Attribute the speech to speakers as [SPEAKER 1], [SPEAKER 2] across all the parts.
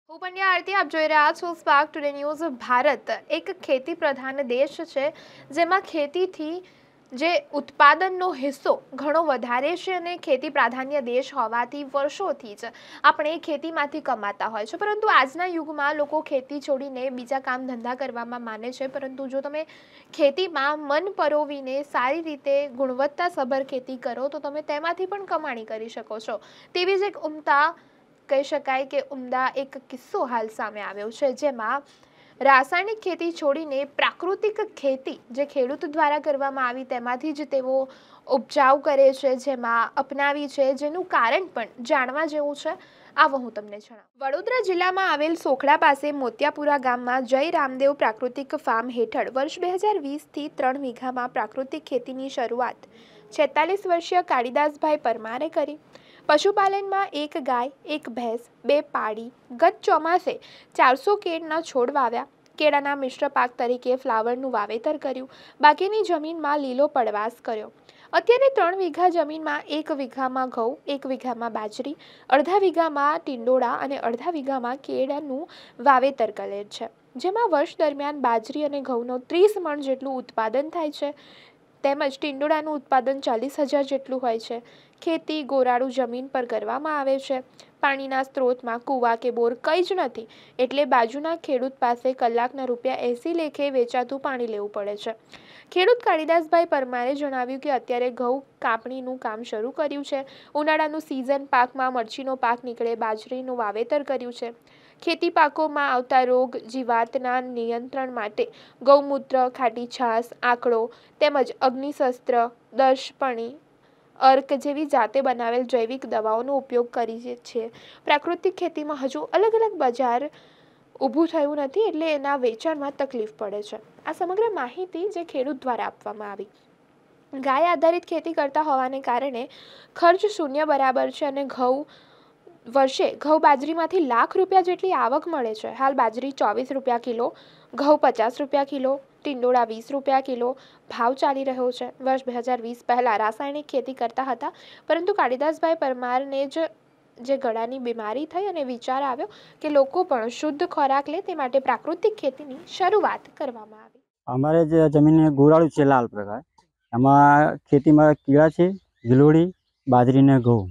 [SPEAKER 1] હું પંડ્યા આરતી આપ જોઈ રહ્યા છો સ્પાર્ક ટુડે ન્યૂઝ। ભારત એક ખેતી પ્રધાન દેશ છે, જેમાં ખેતીથી જે ઉત્પાદનનો હિસ્સો ઘણો વધારે છે અને ખેતી પ્રાધાન્ય દેશ હોવાથી વર્ષોથી જ આપણે ખેતીમાંથી કમાતા હોય છે। પરંતુ આજના યુગમાં લોકો ખેતી છોડીને બીજા કામ ધંધા કરવામાં માને છે, પરંતુ જો તમે ખેતીમાં મન પરોવીને સારી રીતે ગુણવત્તાસભર ખેતી કરો તો તમે તેમાંથી પણ કમાણી કરી શકો છો। તેવી જ એક કહી શકાય કે ઉમદા એક કિસ્સો હાલ સામે આવ્યો છે, જેમાં રાસાયણિક ખેતી છોડીને પ્રાકૃતિક ખેતી જે ખેડૂત દ્વારા કરવામાં આવી તેમાંથી જ તેઓ ઉપજાવ કરે છે, જેમાં અપનાવી છે, જેનું કારણ પણ જાણવા જેવું છે। આવો હું તમને જણાવું। વડોદરા જિલ્લામાં આવેલ સોખડા પાસે મોતિયાપુરા ગામમાં જય રામદેવ પ્રાકૃતિક ફાર્મ હેઠળ વર્ષ 2020થી 3 વીઘામાં પ્રાકૃતિક ખેતીની શરૂઆત 46 વર્ષીય કાળીદાસભાઈ પરમારે કરી। પશુપાલનમાં એક ગાય, એક ભેંસ, 2 પાડી, ગત ચોમાસે 400 કેળના છોડ વાવ્યા। કેળાના મિશ્ર પાક તરીકે ફ્લાવરનું વાવેતર કર્યું। બાકીની જમીનમાં લીલો પડવાશ કર્યો। અત્યારે 3 વીઘા જમીનમાં 1 વીઘામાં ઘઉં, 1 વીઘામાં બાજરી, અડધા વીઘામાં ટીંડોળા અને અડધા વીઘામાં કેળાનું વાવેતર કરેલ છે, જેમાં વર્ષ દરમિયાન બાજરી અને ઘઉંનો 30 મણ જેટલું ઉત્પાદન થાય છે, તેમજ ટીંડોળાનું ઉત્પાદન 40,000 જેટલું હોય છે। ખેતી ગોરાળુ જમીન પર કરવામાં આવે છે। પાણીના સ્ત્રોતમાં કૂવા કે બોર કંઈ જ નથી, એટલે બાજુના ખેડૂત પાસે કલાકના ₹80 લેખે વેચાતું પાણી લેવું પડે છે। ખેડૂત કાળીદાસભાઈ પરમારે જણાવ્યું કે અત્યારે ઘઉં કાપણીનું કામ શરૂ કર્યું છે। ઉનાળાનું સિઝન પાકમાં મરચીનો પાક નીકળે બાજરીનું વાવેતર કર્યું છે। ખેતી પાકોમાં આવતા રોગ જીવાતના નિયંત્રણ માટે ગૌમૂત્ર, ખાટી છાશ, આંકડો તેમજ અગ્નિશસ્ત્ર, દર્શપણી, અર્ક જેવી જાતે બનાવેલ જૈવિક દવાઓનો ઉપયોગ કરીએ છીએ। પ્રાકૃતિક ખેતીમાં હજુ અલગ અલગ બજાર ઊભું થયું નથી, એટલે એના વેચાણમાં તકલીફ પડે છે। આ સમગ્ર માહિતી જે ખેડૂત દ્વારા આપવામાં આવી। ગાય આધારિત ખેતી કરતા હોવાને કારણે ખર્ચ શૂન્ય બરાબર છે અને વર્ષે ઘઉં બાજરીમાંથી લાખ રૂપિયા જેટલી આવક મળે છે। હાલ બાજરી ₹24 કિલો, ઘઉં ₹50 કિલો, ટીંડોળા ₹20 કિલો ભાવ ચાલી રહ્યો છે। વર્ષ 2020 પહેલા રાસાયણિક ખેતી કરતા હતા, પરંતુ કાળીદાસભાઈ પરમારને જે ગળાની બીમારી થઈ અને વિચાર આવ્યો કે લોકો પણ શુદ્ધ ખોરાક લે, તે માટે પ્રાકૃતિક ખેતીની શરૂઆત કરવામાં આવી।
[SPEAKER 2] અમારે જે જમીન ગોરાળું છે લાલ પ્રકાર, એમાં ખેતીમાં કેળા છે, ગિલોડી, બાજરી ને ઘઉં।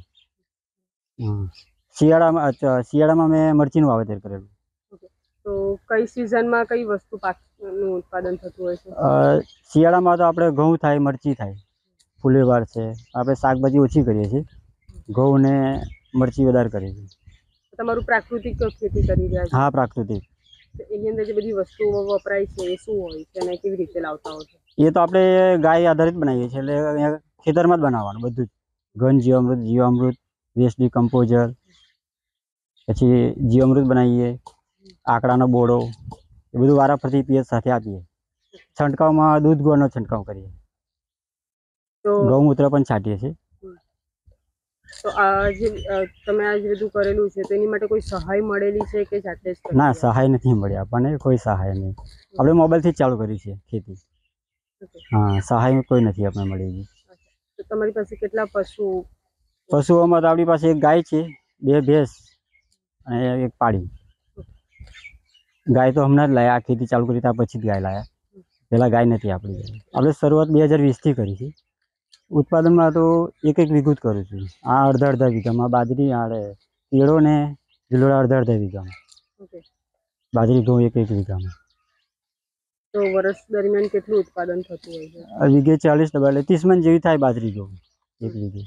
[SPEAKER 2] શિયાળામાં મેં મરચીનું વાવેતર કરેલું।
[SPEAKER 3] તો કઈ સિઝનમાં કઈ વસ્તુ પાકનું ઉત્પાદન થતું હોય છે?
[SPEAKER 2] શિયાળામાં તો આપણે ઘઉં થાય, મરચી થાય, ફુલેવાર છે, આપણે શાકભાજી ઓછી કરીએ છીએ, ઘઉં ને મરચી વધારે કરીએ છીએ।
[SPEAKER 3] તમારું પ્રાકૃતિક ખેતી કરી રહ્યા છો?
[SPEAKER 2] હા, પ્રાકૃતિક।
[SPEAKER 3] એની અંદર જે બધી વસ્તુઓ વપરાય છે એ શું હોય છે અને કેવી રીતે લાવતા હોય છે?
[SPEAKER 2] એ તો આપણે ગાય આધારિત બનાવીએ છીએ, એટલે ખેતરમાં જ બનાવવાનું બધું જ। ઘન જીવામૃત, વેસ્ટ ડિકમ્પોઝર, પછી જીવામૃત બનાવીએ, આંકડાનો બોળો, એ બધું વારાફરતી પીએચ સાથે આપીએ। છંટકાવમાં દૂધ ગોળનો છંટકાવ કરીએ,
[SPEAKER 3] તો
[SPEAKER 2] ગૌમૂત્ર પણ છાંટીએ છીએ।
[SPEAKER 3] તો તમે આ જે બધું કરેલું છે તો એની માટે કોઈ સહાય મળેલી છે કે જાતે જ?
[SPEAKER 2] ના, સહાય નથી મળી આપણને, કોઈ સહાય નહીં। આપણે મોબાઈલથી જ ચાલુ કરી છે ખેતી। હા, સહાય કોઈ નથી આપણે મળી।
[SPEAKER 3] તો તમારી પાસે કેટલા
[SPEAKER 2] પશુઓમાં તો આપણી પાસે એક ગાય છે, 2 ભેંસ અને એક પાડી। ગાય તો હમણાં જ લાયા, આ ખેતી ચાલુ કરી ત્યાં પછી જ ગાય લાયા, પહેલાં ગાય નથી આપણી। આપણે શરૂઆત 2020થી કરી છે। ઉત્પાદનમાં તો 1 વીઘું જ કરું છું। આ અડધા વીઘામાં બાજરી, કેળો ને ગિલોડા અડધા વીઘામાં, બાજરી ઘઉં 1 વીઘામાં।
[SPEAKER 3] તો વર્ષ દરમિયાન કેટલું ઉત્પાદન થતું હોય છે?
[SPEAKER 2] વીઘે 40 ડબ્બા એટલે 30 મણ જેવી થાય બાજરી ઘઉં 1 વીઘે।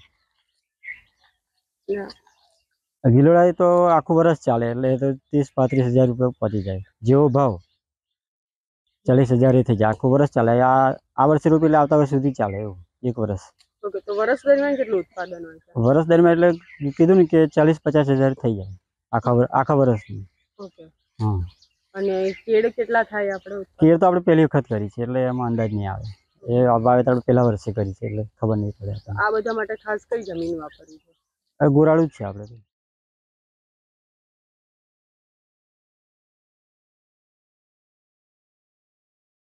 [SPEAKER 2] ગિલોડા તો આખું વર્ષ ચાલે, એટલે તો 30-35 હજાર રૂપિયા પતી જાય, જેવો ભાવ 40,000 એ થઈ જાય, આખું વર્ષ ચાલે। આ વર્ષે રોપી એટલે આવતા વર્ષ સુધી ચાલે, એવું 1 વર્ષ।
[SPEAKER 3] ઓકે, તો વર્ષ દરમિયાન કેટલું ઉત્પાદન હોય છે?
[SPEAKER 2] વર્ષ દરમિયાન એટલે કીધું ને કે 40-50 હજાર થઈ જાય આખા વર્ષની।
[SPEAKER 3] ઓકે,
[SPEAKER 2] હા।
[SPEAKER 3] અને કેળ કેટલા થાય આપણે?
[SPEAKER 2] કેળ તો આપણે પહેલી વખત કરી છે, એટલે એમાં અંદાજ નહીં આવે। એ વાવેતર પહેલા વર્ષે કરી છે, એટલે ખબર નહીં પડે।
[SPEAKER 3] આ બધા માટે ખાસ કઈ જમીન વાપરવી છે?
[SPEAKER 2] ગોરાળું જ છે આપણે તો।